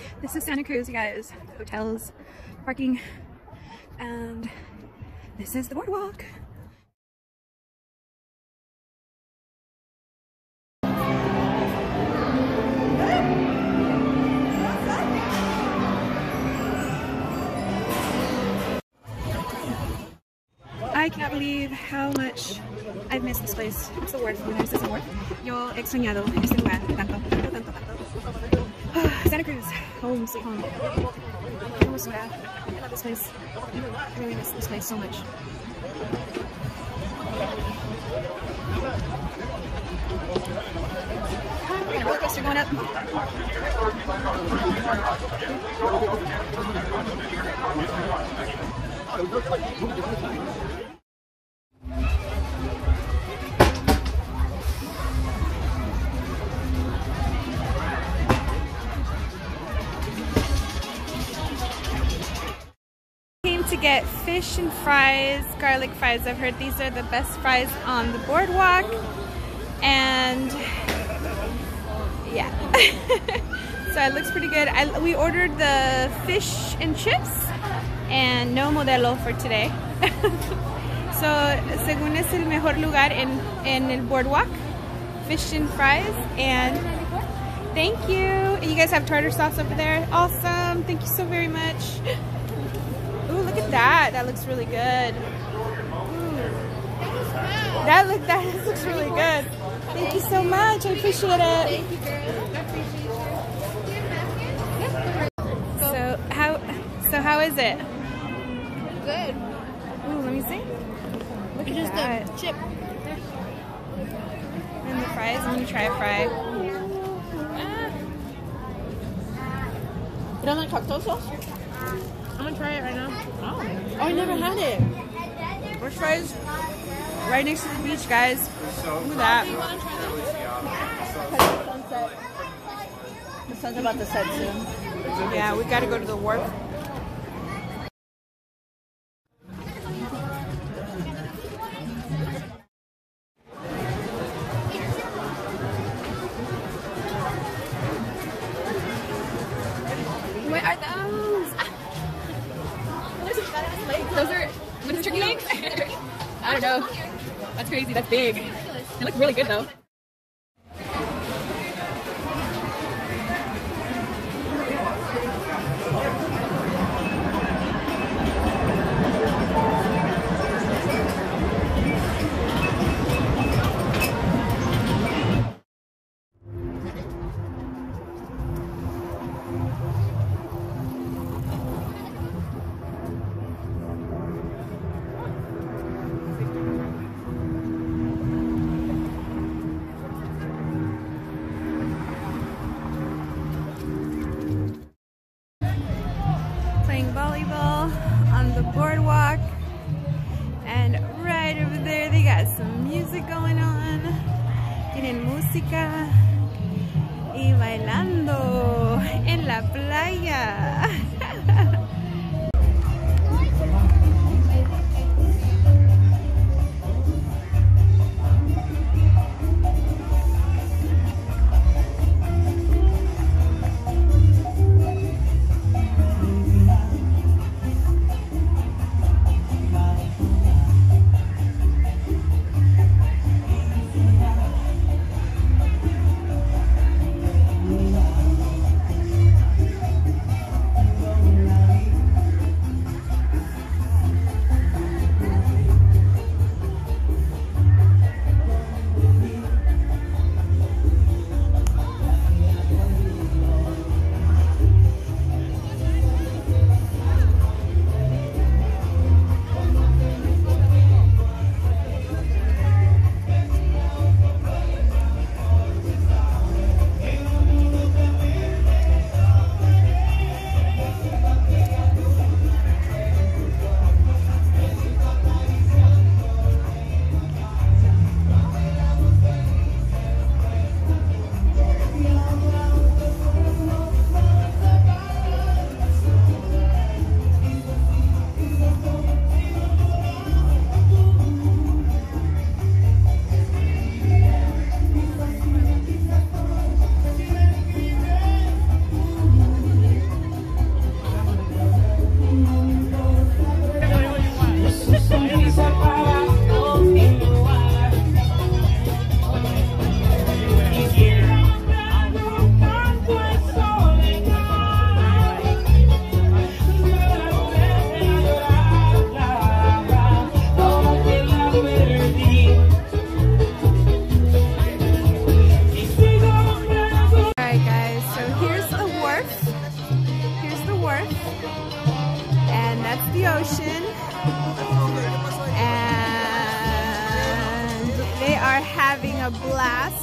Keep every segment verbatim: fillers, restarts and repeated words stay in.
This is Santa Cruz, you guys. Hotels, parking, and this is the boardwalk. I cannot believe how much I've missed this place. It's the worth. This isn't worth. Yo he extrañado este lugar tanto, tanto, tanto, tanto. Santa Cruz, home, sweet home. Hermosura. I love this place. I really miss this place so much. Got a roller coaster going up. To get fish and fries, garlic fries. I've heard these are the best fries on the boardwalk, and yeah. So it looks pretty good. I, we ordered the fish and chips and no modelo for today. So según es el mejor lugar en, en el boardwalk, fish and fries. And thank you. And you guys have tartar sauce over there. Awesome. Thank you so very much. Ooh, look at that. That looks really good. Ooh. That look that looks really good. Thank you so much. I appreciate it. Thank you, girl. I appreciate you. So how so how is it? Good. Ooh, let me see. Look at Just that. the chip. And the fries. I'm gonna try a fry. You don't like cocktail sauce? I'm gonna try it right now. Oh, oh I never had it. First fries right next to the beach, guys. Look at that. The sun's about to set soon. Yeah, we gotta go to the wharf. What are those? Those are what is turkey legs? I don't know. That's crazy. That's big. They look really good though. Volleyball on the boardwalk, and right over there they got some music going on. Tienen música y bailando en la playa.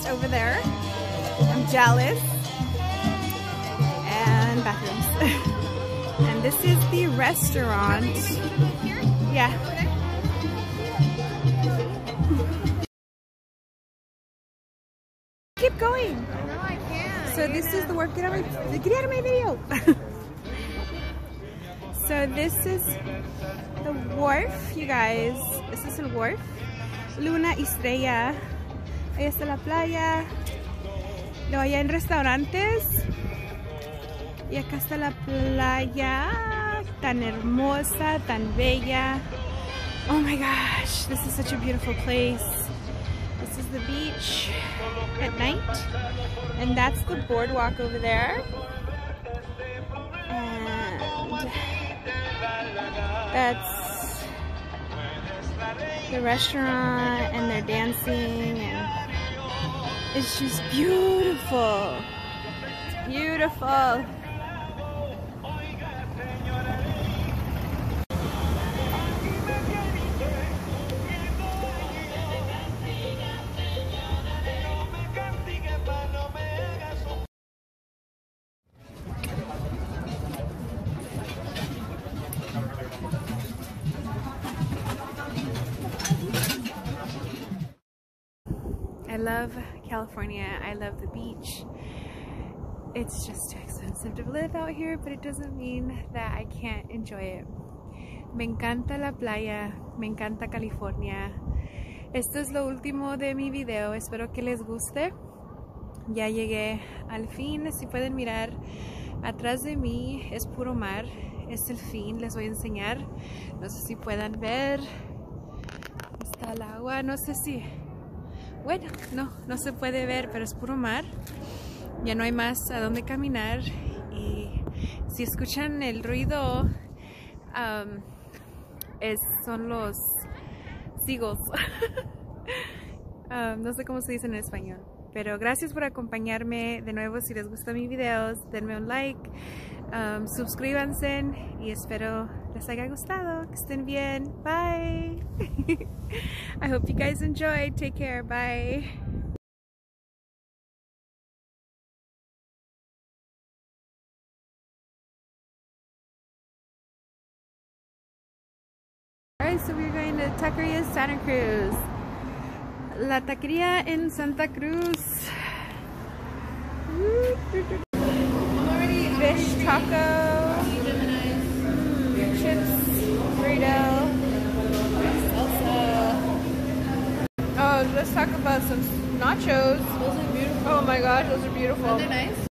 just over there. I'm jealous. And bathrooms. And this is the restaurant. Yeah. Keep going. No, I can't. So this is the work. Get out of my, get out of my video. So this is the wharf, you guys. This is el wharf. Luna Estrella. Ahí está la playa. Luego allá en restaurantes. Y acá está la playa. Tan hermosa, tan bella. Oh my gosh, this is such a beautiful place. This is the beach at night. And that's the boardwalk over there. And that's the restaurant, and they're dancing, and it's just beautiful. It's beautiful. I love California. I love the beach. It's just too expensive to live out here, but it doesn't mean that I can't enjoy it. Me encanta la playa. Me encanta California. Esto es lo último de mi video. Espero que les guste. Ya llegué al fin. Si pueden mirar atrás de mí, es puro mar. Es el fin. Les voy a enseñar. No sé si puedan ver. Está el agua. No sé si... Bueno, no, no se puede ver, pero es puro mar. Ya no hay más a dónde caminar. Y si escuchan el ruido, um, es, son los seagulls. um, no sé cómo se dice en español. Pero gracias por acompañarme. De nuevo, si les gustan mis videos, denme un like. Um, suscríbanse y espero les haya gustado. Que estén bien. Bye. I hope you guys enjoyed. Take care. Bye. Alright, so we're going to Taqueria Santa Cruz. La taqueria en Santa Cruz. Fish taco, mm, chips, burrito, salsa. Oh, let's talk about some nachos. Those are beautiful. Oh my gosh, those are beautiful. Are they nice?